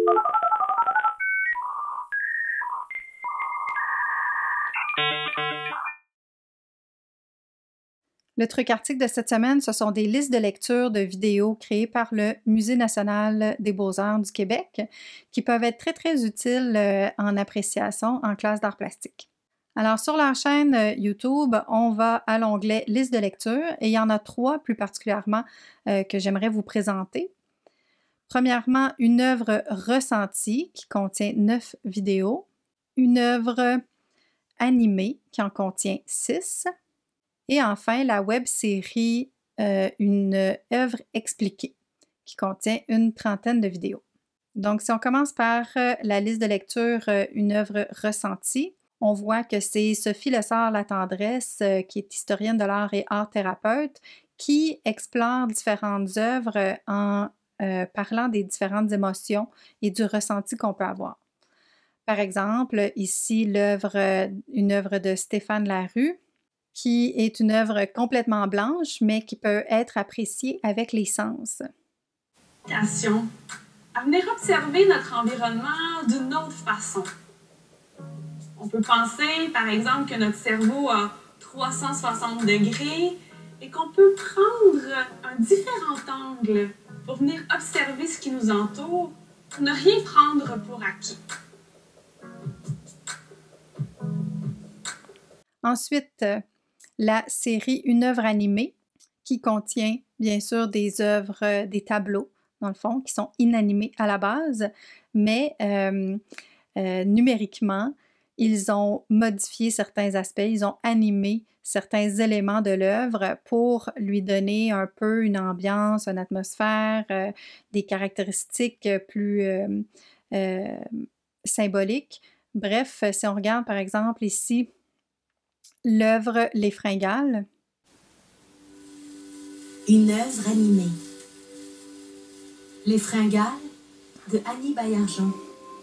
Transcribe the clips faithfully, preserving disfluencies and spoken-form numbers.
Le truc article de cette semaine, ce sont des listes de lecture de vidéos créées par le Musée national des beaux-arts du Québec qui peuvent être très, très utiles euh, en appréciation en classe d'art plastique. Alors, sur leur chaîne euh, YouTube, on va à l'onglet « Liste de lecture » et il y en a trois plus particulièrement euh, que j'aimerais vous présenter. Premièrement, une œuvre ressentie qui contient neuf vidéos, une œuvre animée qui en contient six, et enfin, la web-série euh, Une œuvre expliquée, qui contient une trentaine de vidéos. Donc, si on commence par euh, la liste de lecture euh, Une œuvre ressentie, on voit que c'est Sophie Lessard-Latendresse, euh, qui est historienne de l'art et art thérapeute, qui explore différentes œuvres euh, en euh, parlant des différentes émotions et du ressenti qu'on peut avoir. Par exemple, ici, l'œuvre, euh, une œuvre de Stéphane Larue, qui est une œuvre complètement blanche, mais qui peut être appréciée avec les sens. Attention à venir observer notre environnement d'une autre façon. On peut penser, par exemple, que notre cerveau a trois cent soixante degrés et qu'on peut prendre un différent angle pour venir observer ce qui nous entoure, pour ne rien prendre pour acquis. Ensuite, la série Une œuvre animée qui contient bien sûr des œuvres, des tableaux dans le fond, qui sont inanimés à la base, mais euh, euh, numériquement, ils ont modifié certains aspects, ils ont animé certains éléments de l'œuvre pour lui donner un peu une ambiance, une atmosphère, euh, des caractéristiques plus euh, euh, symboliques. Bref, si on regarde par exemple ici l'œuvre Les Fringales. Une œuvre animée. Les Fringales de Annie Baillargeon.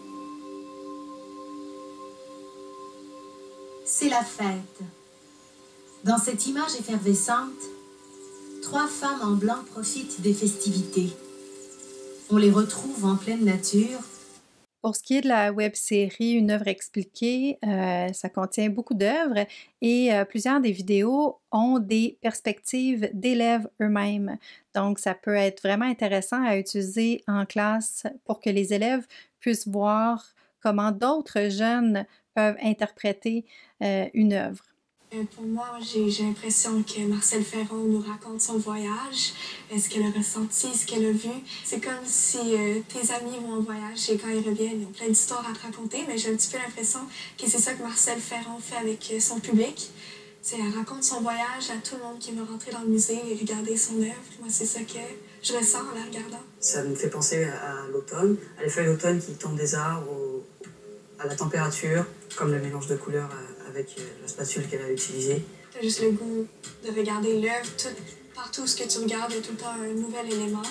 C'est la fête. Dans cette image effervescente, trois femmes en blanc profitent des festivités. On les retrouve en pleine nature. Pour ce qui est de la web-série Une œuvre expliquée, euh, ça contient beaucoup d'œuvres et euh, plusieurs des vidéos ont des perspectives d'élèves eux-mêmes. Donc, ça peut être vraiment intéressant à utiliser en classe pour que les élèves puissent voir comment d'autres jeunes peuvent interpréter euh, une œuvre. Euh, pour moi, j'ai l'impression que Marcelle Ferron nous raconte son voyage, euh, ce qu'elle a ressenti, ce qu'elle a vu. C'est comme si euh, tes amis vont en voyage et quand ils reviennent, ils ont plein d'histoires à te raconter, mais j'ai un petit peu l'impression que c'est ça que Marcelle Ferron fait avec euh, son public. Elle raconte son voyage à tout le monde qui veut rentrer dans le musée et regarder son œuvre. Moi, c'est ça que je ressens en la regardant. Ça me fait penser à l'automne, à les feuilles d'automne qui tombent des arbres, au, à la température, comme le mélange de couleurs avec la spatule qu'elle a utilisée. T'as juste le goût de regarder l'œuvre. Partout ce que tu regardes, il y a tout le temps un nouvel élément.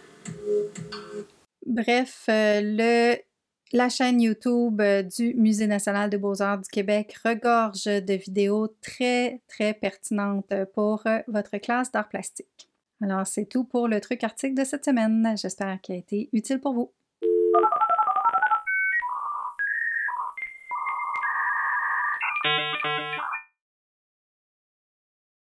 Bref, euh, le, la chaîne YouTube du Musée national des beaux-arts du Québec regorge de vidéos très, très pertinentes pour votre classe d'art plastique. Alors, c'est tout pour le truc article de cette semaine. J'espère qu'il a été utile pour vous.